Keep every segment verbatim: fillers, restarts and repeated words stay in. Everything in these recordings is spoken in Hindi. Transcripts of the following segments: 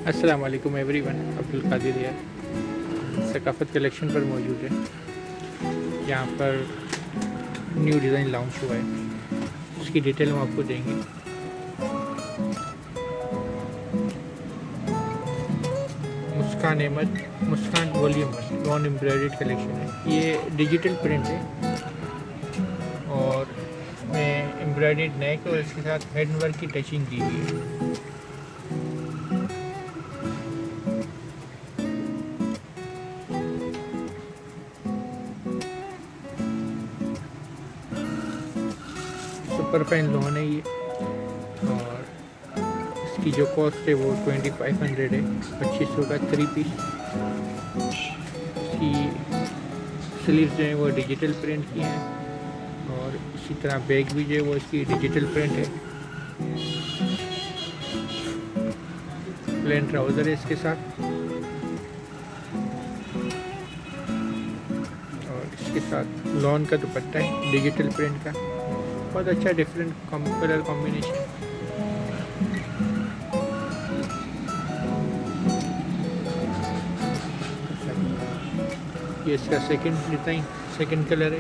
अस्सलाम वालेकुम एवरीवन, अब्दुल कादिर है। सकाफत कलेक्शन पर मौजूद है। यहाँ पर न्यू डिज़ाइन लॉन्च हुआ है, उसकी डिटेल हम आपको देंगे। Muskan Ahmed Muskan volume non embroidered collection है। ये डिजिटल प्रिंट है और में एम्ब्रॉयडर्ड नेक और इसके साथ हैंड वर्क की टचिंग की गई है। सुपर फाइन लोन है ये और इसकी जो कॉस्ट है वो ट्वेंटी फाइव हंड्रेड है, पच्चीस सौ का थ्री पीस। इसकी स्लीव्स जो है वो डिजिटल प्रिंट की हैं और इसी तरह बैग भी जो है वो इसकी डिजिटल प्रिंट है। प्लेन ट्राउज़र है इसके साथ और इसके साथ लॉन का दुपट्टा है डिजिटल प्रिंट का। बहुत अच्छा डिफरेंट कलर कॉम्बिनेशन। ये इसका सेकंड डिज़ाइन सेकंड कलर है।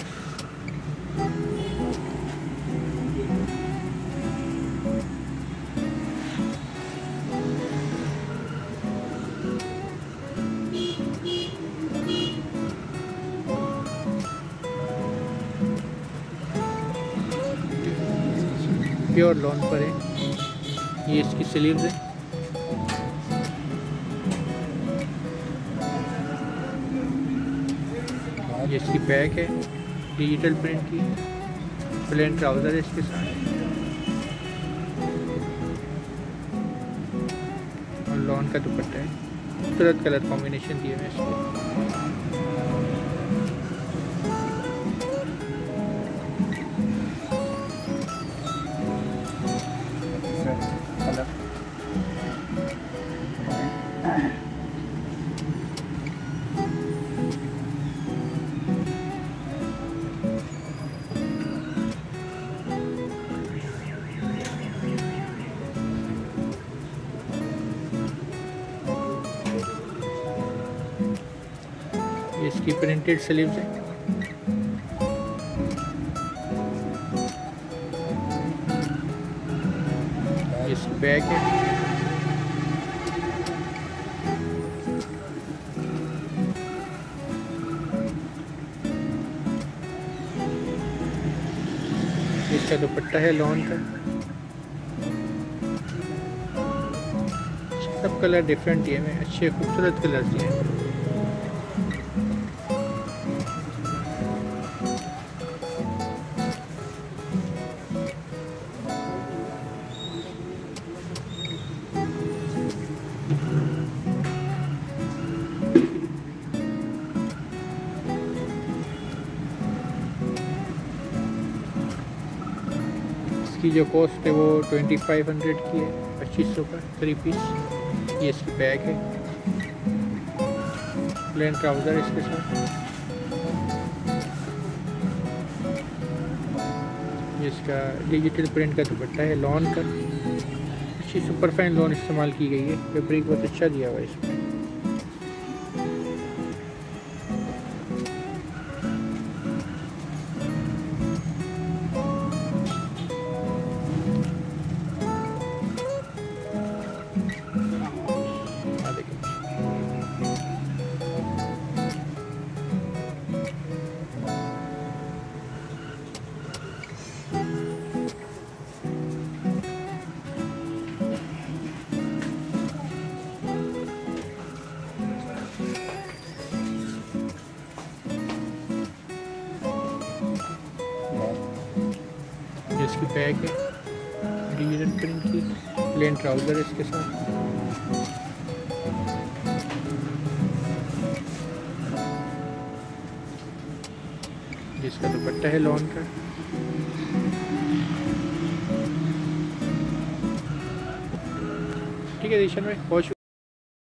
प्योर लॉन पर है। ये इसकी स्लीव्स है। ये इसकी बैक है डिजिटल प्रिंट की। प्लेन ट्राउज़र है इसके साथ और लॉन का दुपट्टा है। खूबसूरत कलर कॉम्बिनेशन दिए हुए इसके। इसकी प्रिंटेड स्लीव्स है। इसकी बैक है। इसका दुपट्टा है लॉन का। सब कलर डिफरेंट दिए हैं, अच्छे खूबसूरत कलर दिए हैं। इसकी जो कॉस्ट है वो ट्वेंटी फाइव हंड्रेड की है, पच्चीस सौ का थ्री पीस। ये इसकी बैग है। प्लेन ट्राउज़र इसके साथ। ये इसका डिजिटल प्रिंट का दुपट्टा है लॉन का। अच्छी सुपर फाइन लॉन इस्तेमाल की गई है। फैब्रिक बहुत अच्छा दिया हुआ है इसमें। इसकी बैग है डिजिटल प्रिंट की। प्लेन ट्राउज़र है इसके साथ। जिसका दुपट्टा है लॉन का। ठीक है दिशन में बहुत